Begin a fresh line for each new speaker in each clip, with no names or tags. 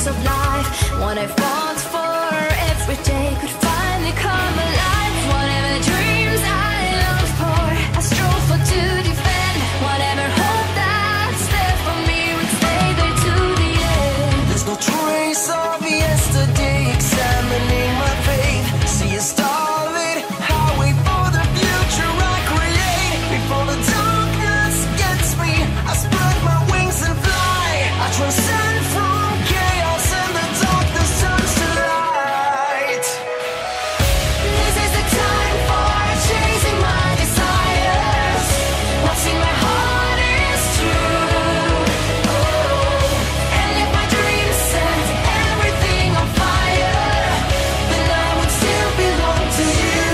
of life. What I fought for every day could finally come alive. Whatever dreams I longed for, I strove for to defend. Whatever hope that's there for me would stay there to the end.
There's no trace of yesterday examining my faith. See a starlit highway for the future I create. Before the darkness gets me, I spread my wings and fly. I transcend from chaos and the darkness turns to light.
This is the time for chasing my desires. Watching my heart is true. Oh, and if my dreams set everything on fire, then I would still belong to you.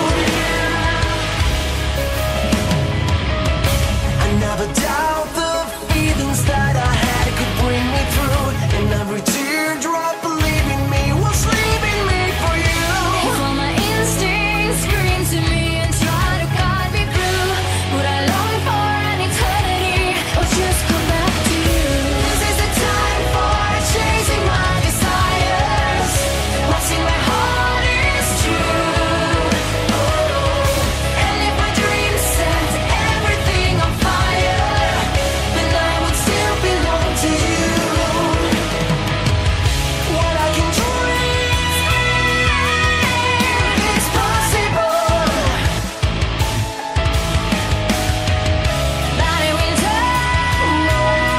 I never doubt the feelings that I had could bring me through. And every teardrop believing me was leaving me for you.
If all my instincts scream to me and try to guide me through, would I long for an eternity or just come back to you? This is the time for chasing my desires. Watching my heart is true. Oh, and if my dreams set everything on fire, then I would still belong to you.
What I can dream
It's possible that it will turn.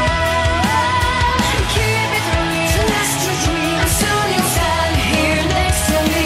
Keep it real,
just a dream.
and soon you'll stand here next to me.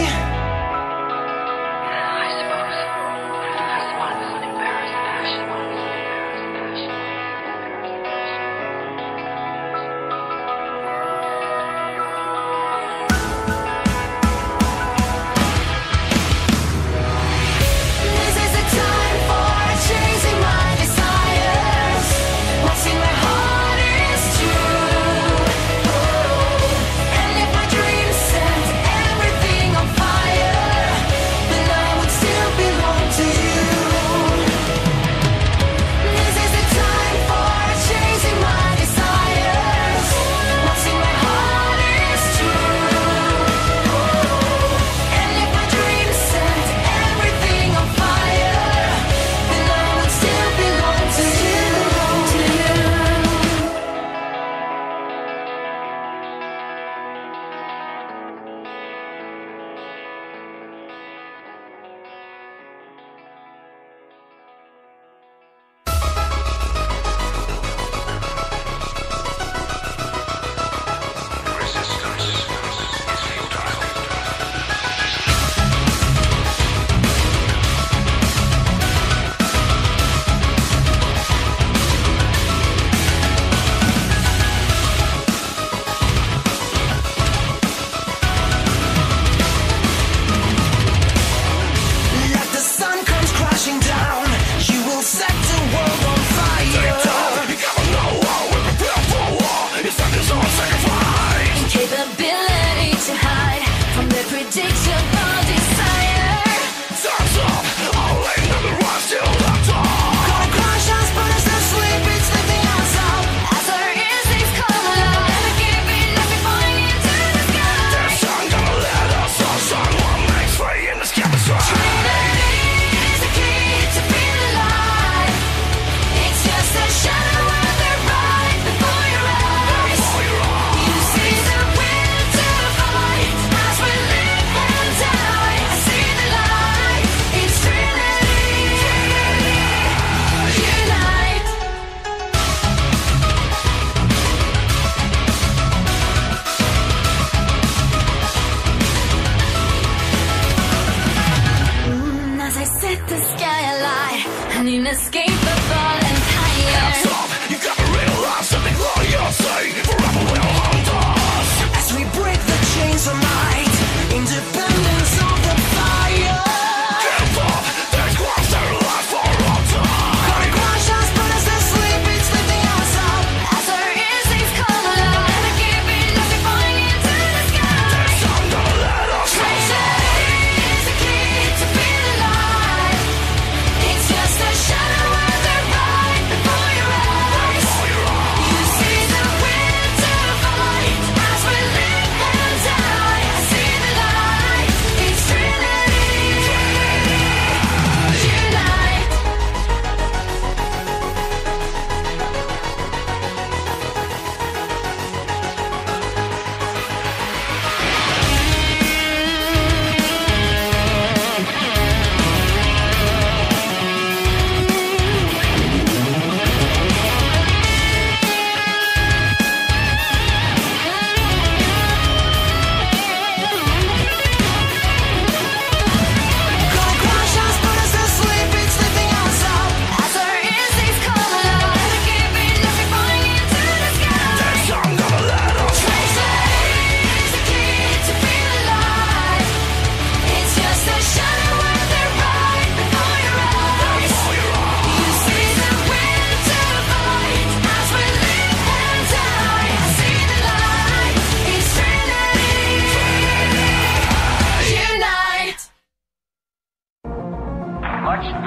This is the time for chasing my desires. Watching my heart is true. Oh, and if my dreams set everything on fire, then I would still belong to you. This is the time for chasing my desires. Watching my heart is true. Oh, and if my dreams set everything on fire, then I would still belong to you.
Like the sun comes crashing down, you will set the world on fire.
Incapability to hide from the predictable desire.
Gonna crash us, put us to sleep, it's lifting us up.
As our instincts come alive, never giving up and falling into the sky. Trinity is the key to feel alive. It's just a shadow of the right before your eyes. You see the will to fight as we live and die. I see the light. It's Trinity. Unite. As I set the sky alight, an inescapable empire.
As we break the chains of night, independence of the fire. Gonna crash us, put us to sleep, it's lifting us up.
As our instincts come alive, never giving up and falling into the sky. Trinity is the key to feel alive. It's just a shadow of the right before your eyes. You see the will to fight as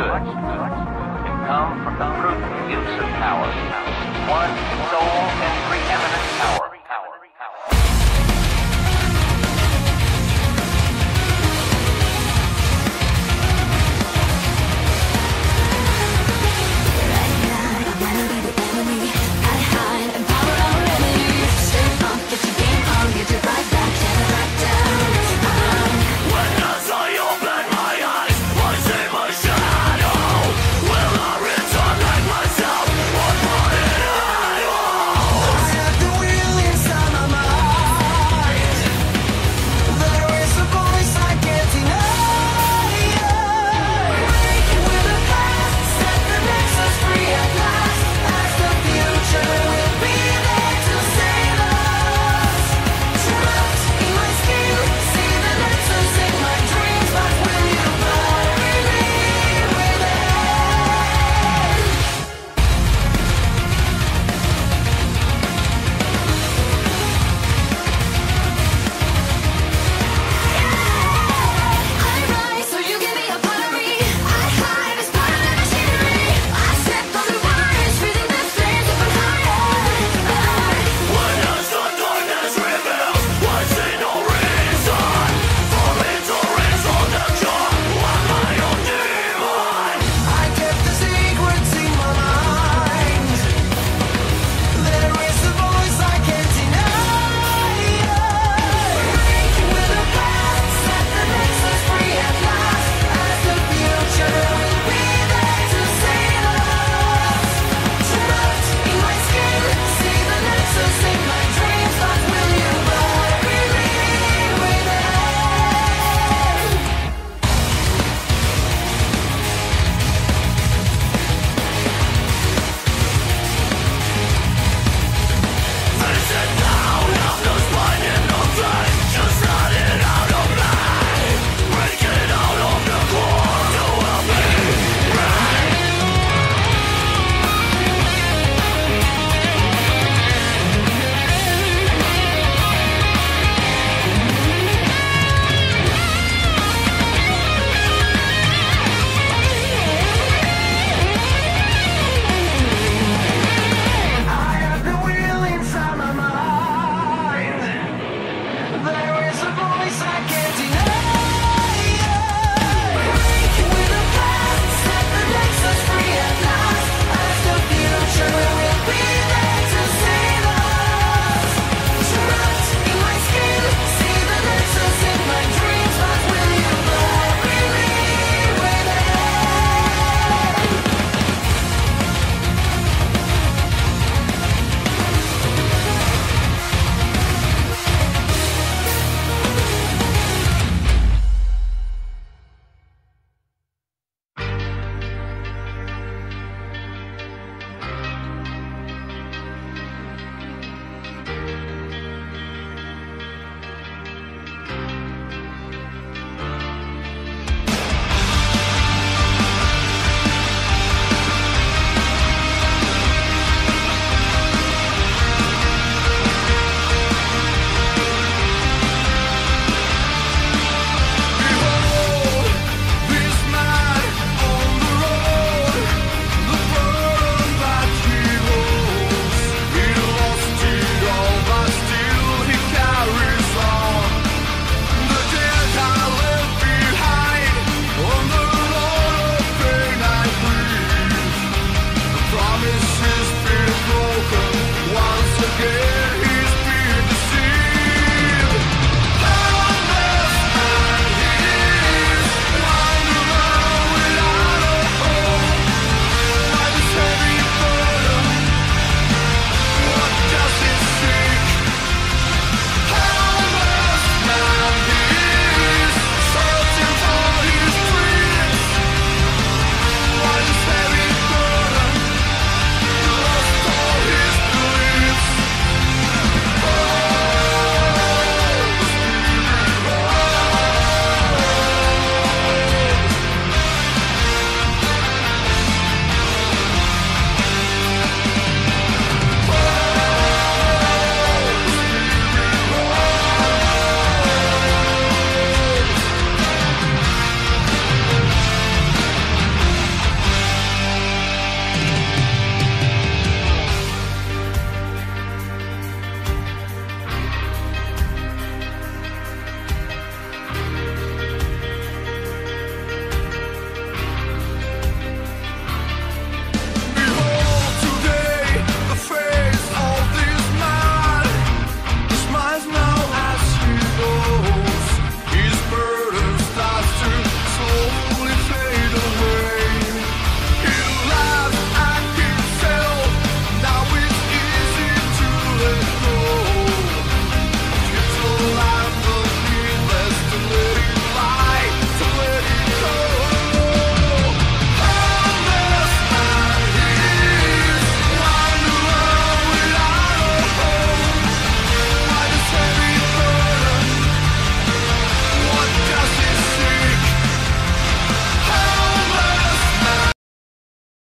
good can come from the prudent use of power. One sole and preeminent power